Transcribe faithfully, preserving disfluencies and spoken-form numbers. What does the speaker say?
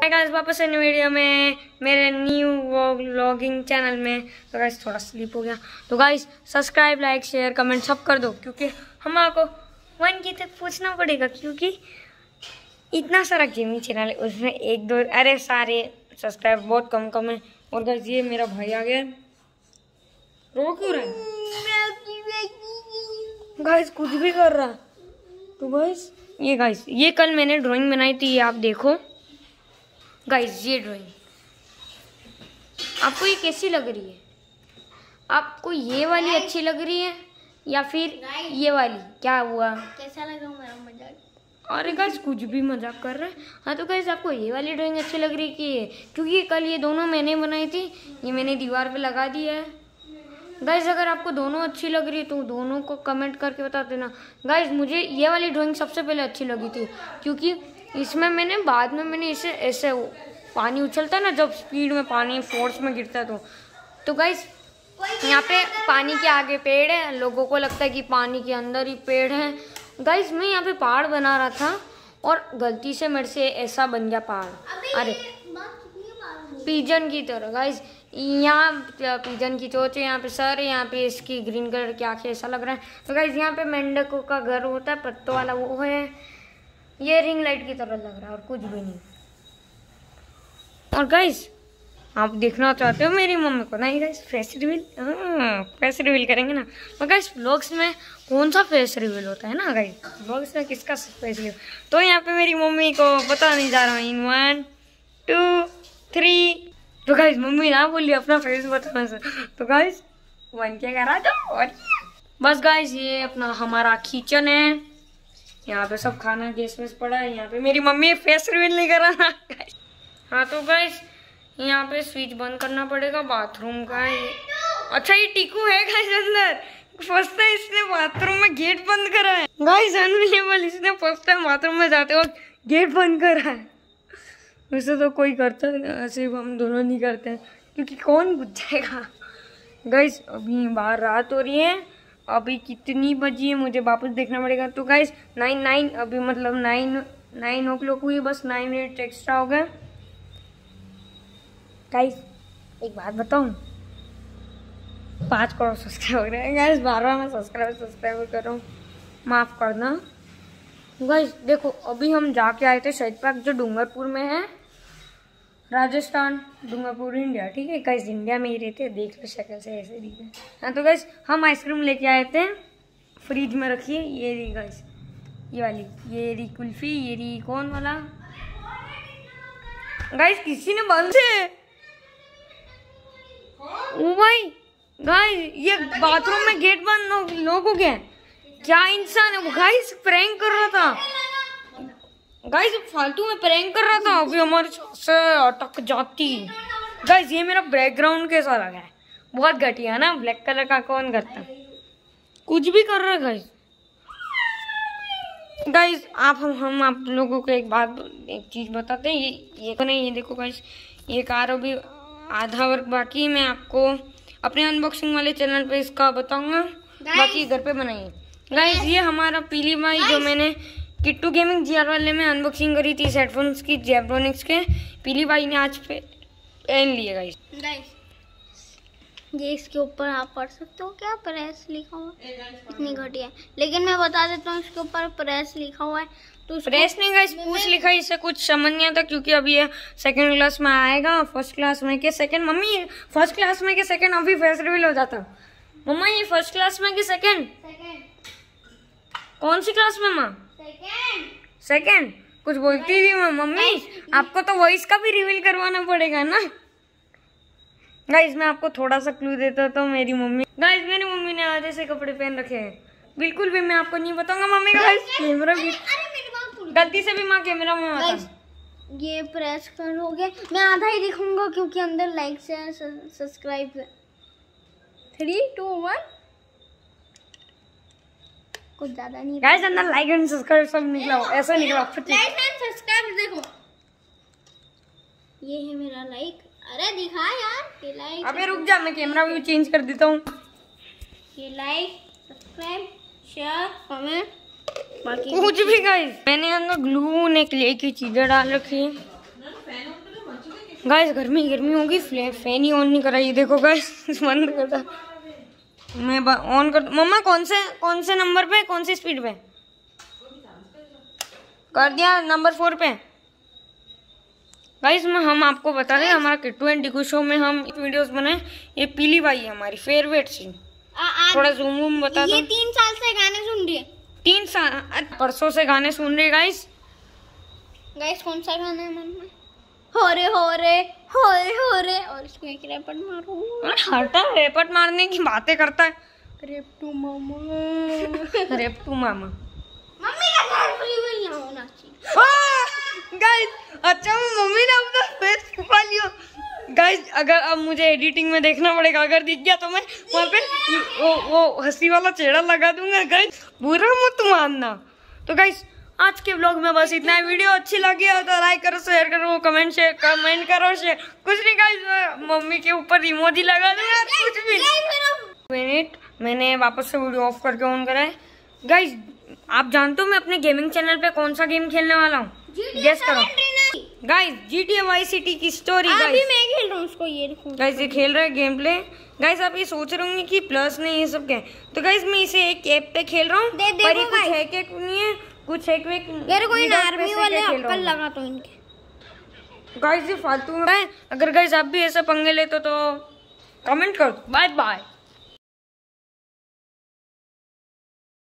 हाय guys, वापस new video में मेरे न्यू व्लॉगिंग चैनल में। तो गाइस थोड़ा स्लिप हो गया, तो guys subscribe like share comment सब कर दो, क्योंकि हमारे वन की तक पूछना पड़ेगा, क्योंकि इतना सारा गेमिंग चैनल है उसमें एक दो अरे सारे सब्सक्राइब बहुत कम कम है। और गाइस ये मेरा भाई आ गया, रो क्यों रहा है गाइस, कुछ भी कर रहा। तो गाइस ये गाइस ये कल मैंने ड्राइंग बनाई थी, ये आप देखो गाइस। ये ड्राइंग आपको ये कैसी लग रही है? आपको ये वाली अच्छी लग रही है या फिर ये वाली? क्या हुआ, कैसा लगा मेरा मजाक? अरे गाइस कुछ भी मजाक कर रहे हैं। हाँ तो गाइस आपको ये वाली ड्राइंग अच्छी लग रही है कि ये? क्योंकि ये कल ये दोनों मैंने बनाई थी, ये मैंने दीवार पे लगा दिया है। गाइस अगर आपको दोनों अच्छी लग रही है तो दोनों को कमेंट करके बता देना। गाइस मुझे ये वाली ड्राइंग सबसे पहले अच्छी लगी थी, क्योंकि इसमें मैंने बाद में मैंने इसे ऐसे पानी उछलता है ना, जब स्पीड में पानी फोर्स में गिरता है तो तो गाइस यहाँ पे पानी के आगे पेड़ है, लोगों को लगता है कि पानी के अंदर ही पेड़ है। गाइस मैं यहाँ पे पहाड़ बना रहा था और गलती से मेरे से ऐसा बन गया पहाड़, अरे पिजन की तरह। गाइस यहाँ पिजन की चोंच है, यहाँ पे सर है, यहाँ पे इसकी ग्रीन कलर की आंखें, ऐसा लग रहा है। तो गाइस यहाँ पे मेंढकों का घर होता है पत्तों वाला, वो है। ये रिंग लाइट की तरह लग रहा है और कुछ भी नहीं। और गाइस आप देखना चाहते हो मेरी मम्मी को? नहीं गाइस, फेस रिवील, हाँ फेस रिवील करेंगे ना। और गाइस व्लॉग्स में कौन सा फेस रिवील होता है ना गाइस, व्लॉग्स में किसका फेस रिवील? तो यहाँ पे मेरी मम्मी को पता नहीं जा रहा हूँ। In one two three. तो गाइस मम्मी ना बोली अपना फेस बताने से, तो गाइस वन क्या करा दो। और बस गाइस ये अपना हमारा किचन है, यहाँ पे सब खाना गैस वैस पड़ा है। यहाँ पे मेरी मम्मी फेस रिवील नहीं करा ना। हाँ तो गाइस यहाँ पे स्विच बंद करना पड़ेगा बाथरूम का। ये अच्छा ये टीकू है गाइस अंदर, फर्स्ट टाइम इसने बाथरूम में गेट बंद करा है गाइस। अनबिलीवेबल, इसने फर्स्ट टाइम बाथरूम में जाते वक्त गेट बंद करा है। वैसे तो कोई करता है, ऐसे हम दोनों नहीं करते हैं, क्योंकि कौन बुझ जाएगा। गाइस अभी बाहर रात हो रही है, अभी कितनी बजी है मुझे वापस देखना पड़ेगा। तो गाइस नाइन नाइन अभी मतलब नाइन नाइन ओ क्लॉक हुई, बस नाइन मिनट एक्स्ट्रा हो गए। गाइस एक बात बताऊं, पाँच करोड़ सब्सक्राइबर है गाइस, बार बार मैं सब्सक्राइबर सब्सक्राइबर कर रहा हूँ, माफ़ करना। गाइस देखो अभी हम जाके आए थे शहीद पार्क, जो डूंगरपुर में है, राजस्थान, डूंगरपुर इंडिया। ठीक है गाइस, इंडिया में ही रहते हैं, देख लो शक्ल से ऐसे दिखे। हाँ तो गाइस हम आइसक्रीम लेके आए थे, फ्रिज में रखिए। ये रही गाइस ये वाली, ये रही कुल्फी, ये रही कौन वाला। गाइस किसी ने बंद से ओ भाई गाइस ये बाथरूम में गेट बंद लोग हो गए, क्या इंसान है वो। गाइस प्रैंक कर रहा था गाइस, फालतू में प्रैंक कर रहा था, अभी हमारे से अटक जाती। गाइस ये मेरा बैकग्राउंड कैसा लगा है, बहुत घटिया है ना, ब्लैक कलर का कौन करता, कुछ भी कर रहा है गाइस। गाइस आप हम हम आप लोगों को एक बात एक चीज बताते हैं, ये ये तो नहीं, ये देखो गाइस ये कार अभी आधा वर्क बाकी, मैं आपको अपने अनबॉक्सिंग वाले चैनल पे इसका बताऊंगा, बाकी घर पे बनाइए। गाइस ये हमारा पीली बाई, जो मैंने किट्टू गेमिंग जी आर वाले में अनबॉक्सिंग करी थी हेडफोन्स की, जेब्रोनिक्स के, पीली बाई ने आज पे पहन लिए गाइस। गाइस ये इसके ऊपर आप पढ़ सकते हो क्या प्रेस लिखा हुआ है, इतनी घटिया। लेकिन मैं बता देता हूँ इसके ऊपर प्रेस लिखा हुआ है, तो प्रेस नहीं गाइस पूछ लिखा है, इससे कुछ समझ नहीं आता, क्योंकि अभी ये सेकंड क्लास में आएगा, फर्स्ट क्लास में के सेकंड। मम्मी फर्स्ट क्लास में के सेकंड अभी फेस रिवील हो जाता। मम्मा ये फर्स्ट क्लास में के सेकंड? कौन सी क्लास में माँ? सेकंड। कुछ बोलती थी मैं मम्मी, आपको तो वॉइस का भी रिवील करवाना पड़ेगा ना। गाइस मैं आपको थोड़ा सा क्लू देता तो मेरी मम्मी गाइस मेरी मम्मी ने आज ऐसे कपड़े पहन रखे हैं, बिल्कुल भी मैं आपको नहीं बताऊंगा मम्मी का। गाइस कैमरा भी गलती से भी माँ कैमरा में आता। ये प्रेस कर हो गया, मैं आधा ही दिखाऊंगा क्योंकि अंदर लाइक से सब्सक्राइब है। थ्री टू वन, कुछ ज्यादा नहीं गाइस अंदर लाइक एंड सब्सक्राइब सब निकला, ऐसा निकला लाइक एंड सब्सक्राइब देखो, ये है मेरा लाइक। अरे दिखा यार ये लाइक। अबे रुक जा, मैं कैमरा व्यू चेंज कर देता हूँ। ये लाइक सब्सक्राइब शेयर कमेंट बाकी कुछ भी गाइस। मैंने अंदर ग्लू ने क्ले की चीजें डाल रखी है। गाइस गर्मी गर्मी होगी, फैन ही ऑन नहीं करा। ये देखो गाइस बंद कर दो, मैं ऑन कर। मम्मा कौन से कौन से नंबर पे, कौन सी स्पीड पे कर दिया? नंबर फोर पे। गाइस मैं हम आपको बता दें, हमारा किट्टू एंड डिकू शो में हम वीडियोस बनाए। ये पीली बाई है हमारी फेवरेट सी। थोड़ा जूम वूम बता दो। ये तीन साल से गाने सुन रही है। तीन साल परसों से गाने सुन रहे गाइस। गाइस कौन सा गाना है मन में? हो रे हो रे हो रे हो रे। और इसको एक रैपट मारो। हटा, रैपट मारने की बातें करता है। रेप टू मामा रेप टू मामा। मम्मी का घर फ्री में यहाँ होना चाहिए। गाइस अच्छा मम्मी ने अपना फेस छुपा लिया। गाइस अगर अब मुझे एडिटिंग में देखना पड़ेगा, अगर दिख गया तो मैं वहाँ पे वो वो हंसी वाला चेहरा लगा दूंगा। गाइस बुरा मत मानना। तो गाइस आज के व्लॉग में बस इतना है। वीडियो अच्छी लगी हो तो लाइक करो, शेयर करो, कमेंट शेयर कमेंट करो शेयर। कुछ नहीं गाइस, मम्मी के ऊपर इमोजी लगा दूंगा, कुछ भी मिनट। मैंने वापस से वीडियो ऑफ करके ऑन करा है। गाइस आप जानते हो मैं अपने गेमिंग चैनल पे कौन सा गेम खेलने वाला हूँ? गेस करो guys. G T A vice city की स्टोरी। अभी मैं खेल रहा हूँ उसको, ये देखो गाइस ये खेल रहा है गेम प्ले। गाइस आप ये सोच रहे होंगे कि प्लस नहीं ये सब क्या है, तो गाइस मैं इसे एक ऐप पे खेल रहा हूँ, पर ये कुछ हैक हैक नहीं है, कुछ हैक वैक यार कोई आर्मी वाले अक्कल लगा तो इनके। गाइस ये फालतू में है। अगर गाइस आप भी ऐसे पंगे लेते तो कमेंट करो। Bye bye.